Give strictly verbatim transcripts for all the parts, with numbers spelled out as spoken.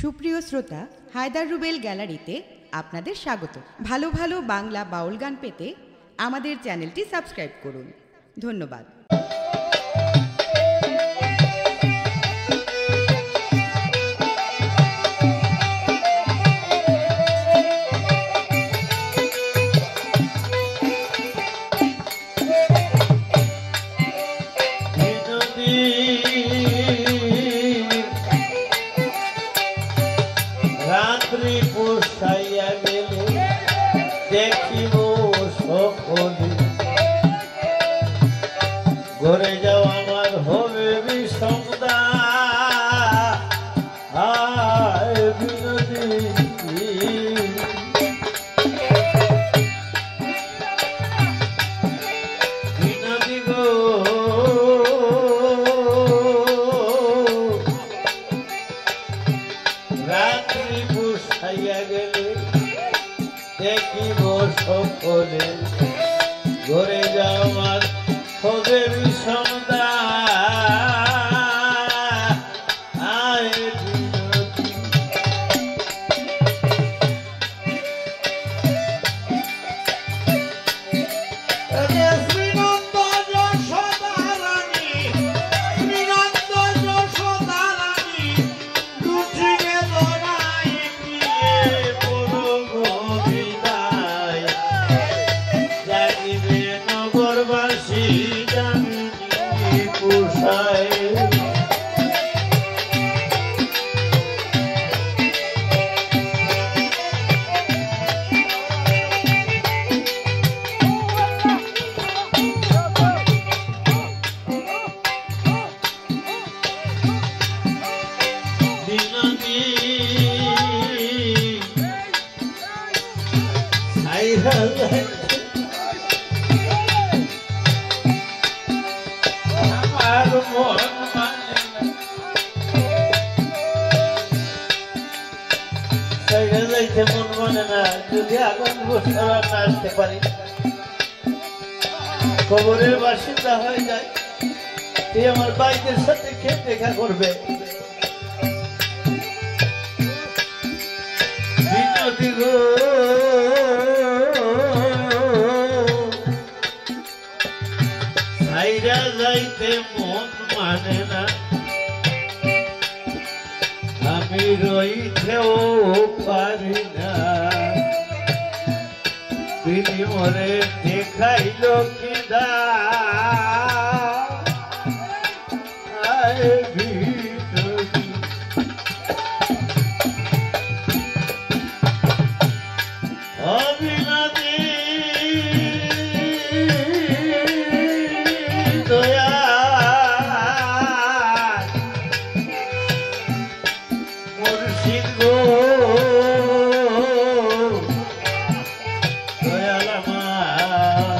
সুপ্রিয় শ্রোতা, হায়দার রুবেল গ্যালারিতে আপনাদের স্বাগত। ভালো ভালো বাংলা বাউল গান পেতে আমাদের চ্যানেলটি সাবস্ক্রাইব করুন। ধন্যবাদ। ঘরে যাও আমার হবে বিষমদা আয় বিনোদী বিনোদী গো রাত্রি পুষাইয়া গেলে দেখিব সকলে ঘরে যাও আমার হবে বিষমদা আয় বিনোদী শ্রীনন্দ যশোদা রানী শ্রীনন্দ যশোদা রানী লুঠিয়ে ধরাই দিয়ে বড় বিদায় জানিবে নগরবাসী পুষায় বিনোদী মন মানে না যদি আগুন বসে আসতে পারি কবরের বাসিন্দা হয়ে যায় এই আমার বাইকের সাথে কে দেখা করবে বিনোদী গো ছাইরা যাইতে মন মানে না আমি রইতেও পারি না বিধি মরে দেখাইল কি দা বিনোদী অবিনোদী দয়া মুর্শিদ গো দয়াল আমার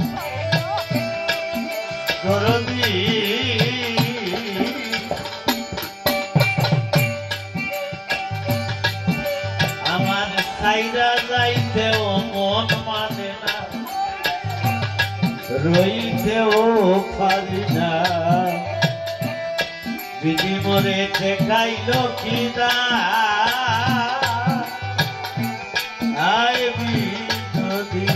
দরদি আমার সাইরা যাইতেও মন মানে না রইতেও পারি না বিধি মরে দেখাইল কি দা আয় বিনোদী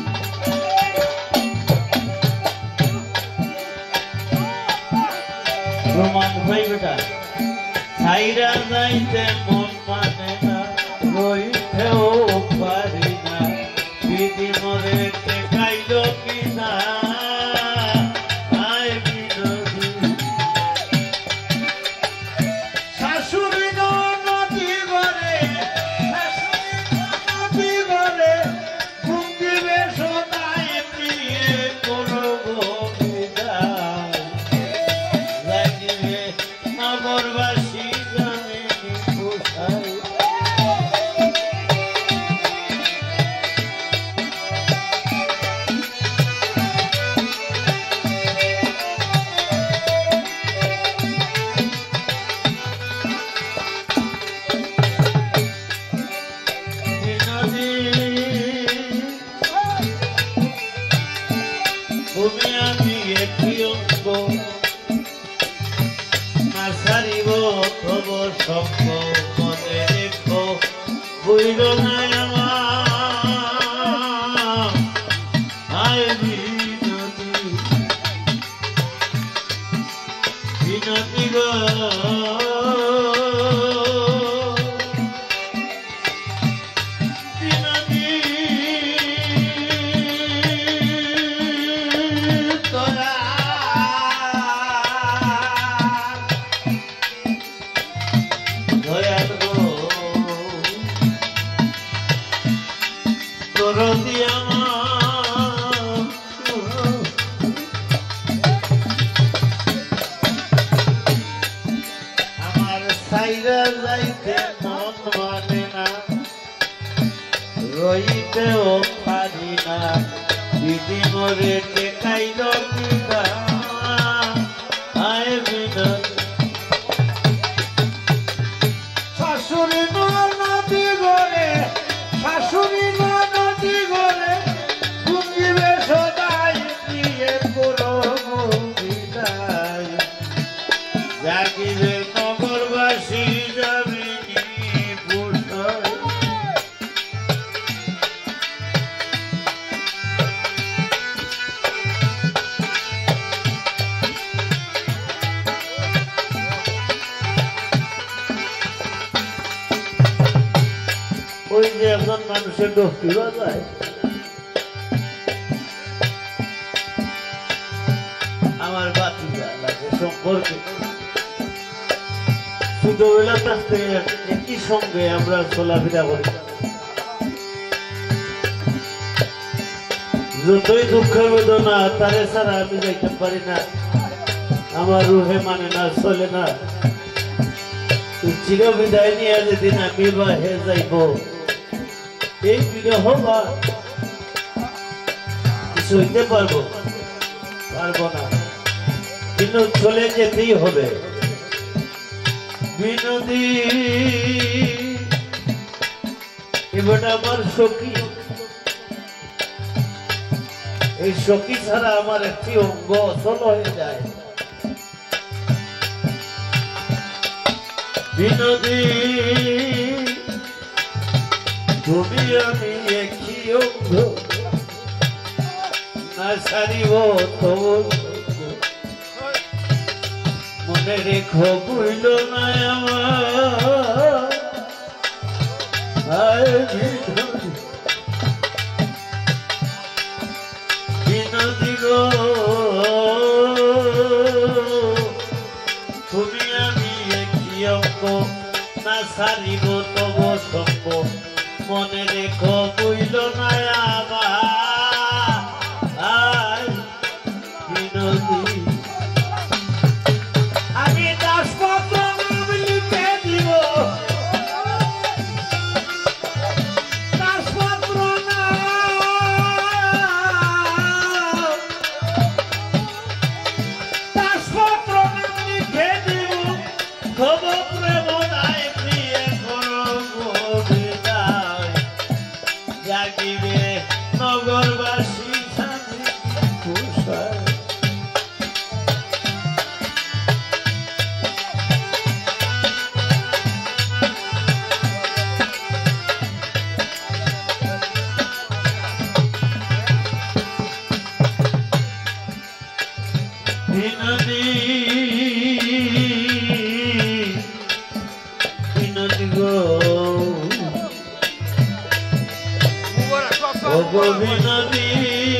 প্রমাণ ভাই বেটা ছাইরা যাইতে মন মানে না রইতেও পারি না বিধি মরে দেখাইল কি না আয় বিনোদী শাশুড়ি নদী ঘরে শাশুড়ি নদী ঘরে ঘুম দিবে সদাই প্রিয়ে করব বিদায় লাগিবে নগরবাসী জানে পুষায় কইল না আমার আয় বিনতি বিনতি গো রইতেও পারি না দিদি মরে টেকাইল পিতা আয় বিনতি শাশুড়ি নদী গড়ে শাশুড়ি নদী গড়ে গুঞ্জিবে সদাই দিয়ে পুরো বিদায় জাগিবে নগরবাসী যাবি ওই যে একজন মানুষের ডোকটি বাজায় আমার বাতি লাগে সম্পর্কে ছোটবেলা থাকতে একই সঙ্গে আমরা চলাফেরা করি যতই দুঃখের বেদনা তারে ছাড়া আমি যাইতে পারি না আমার রুহে মানে না চলে না চির বিদায় নিয়ে যেদিন আমি বাহে যাইব এই বিরহ বা কিছু হইতে পারবো পারবো না কিন্তু চলে যেতেই হবে বিনোদী এবার আমার সখী এই সখী ছাড়া আমার একটি অঙ্গ অচল হয়ে যায় বিনোদী তুমি আমি একই অঙ্গ না সারিব তোর মনে রেখো বুঝল না আমার বিনোদী গো তুমি আমি একই অঙ্গ না সারিব তব সঙ্গ মনে রেখো বুঝল না আমার বিনোদী আমি দাসপত্র লিখে দিব দাসপত্র না দাসপত্র লিখে দিব তব প্রেম দায় প্রিয় করো বিদায় জাগিবে নগরবাসী শান্তি কুশল বিনোদী বিনোদী গো ও গো বিনোদী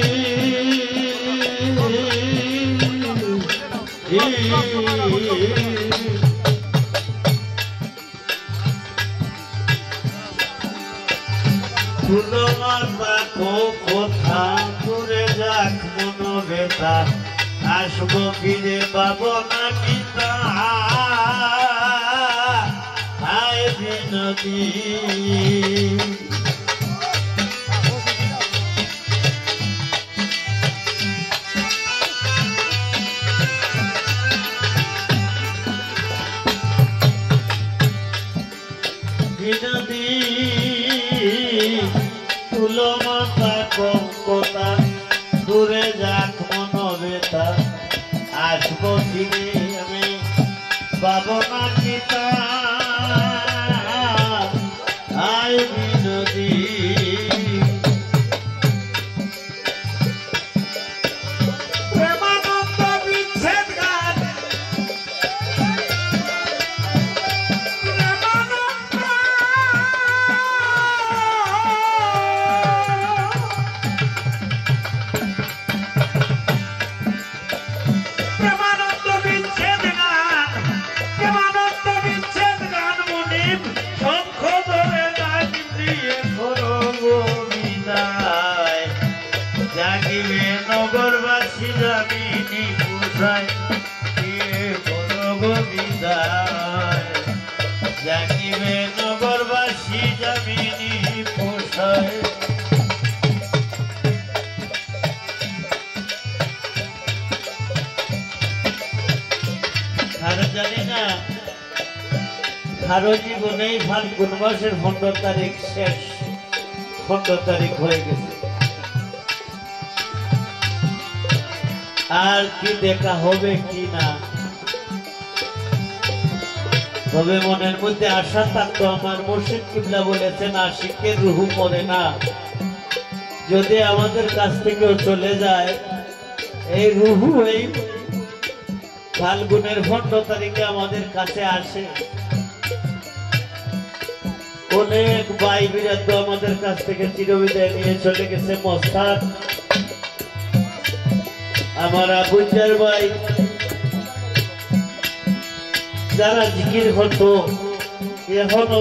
ফুলো মাতা কোথা দূরে যাক মন বেতা আসবো ফিরে পাবো না পিতা আয় বিনোদী বিনোদী তুলো মাতা কঙ্কতা দূরে যাক মন বেতা আসবো ফিরে আমি পাবো না পিতা আয় কারো জীবনেই ফাল্গুন মাসের পনেরো তারিখ শেষ, পনেরো তারিখ হয়ে গেছে, আর কি দেখা হবে কি না। তবে মনের মধ্যে আশা থাকতো, আমার মুর্শিদ কিবলা বলেছেন আশিকের রুহু মরে না, যদি আমাদের কাছ থেকেও চলে যায় এই রুহু এই ফাল্গুনের পনেরো তারিখে আমাদের কাছে আসে। অনেক ভাই বিরাট আমাদের কাছ থেকে চিরবিদায় নিয়ে চলে গেছে। মস্তান, আমার আবুজার ভাই, যারা জিকির করতো এখনো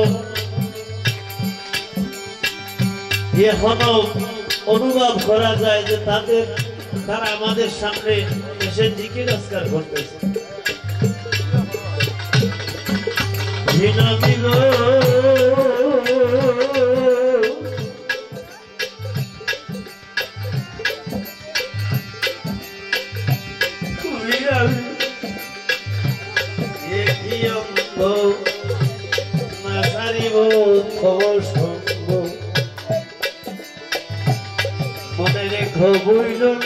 এখনো অনুভব করা যায় যে তাদের তারা আমাদের সামনে এসে জিকির আজকার করতেছে। মনে রেখো বইল